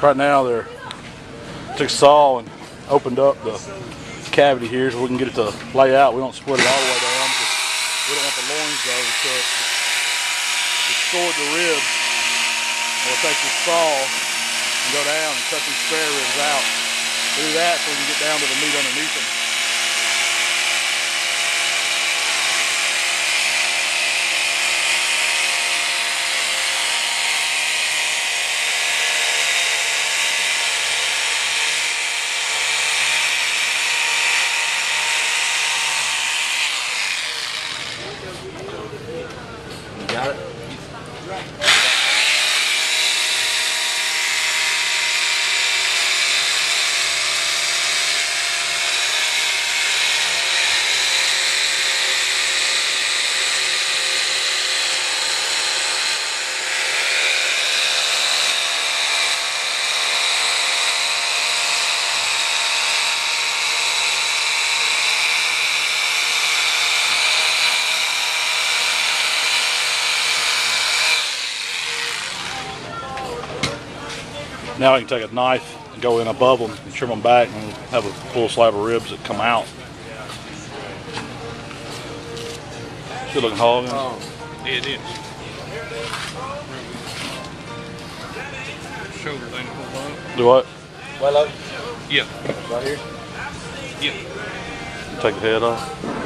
Right now they're took a saw and opened up the cavity here so we can get it to lay out. We don't split it all the way down because we don't want the loins to overcook. To sort the ribs, we'll take this saw and go down and cut these spare ribs out. Do that so we can get down to the meat underneath them. Got it? Now you can take a knife and go in above them and trim them back and have a full slab of ribs that come out. Good looking hog. It is. Shoulder thing to hold on. Do what? Well, Yeah. right here. Yeah. Take the head off.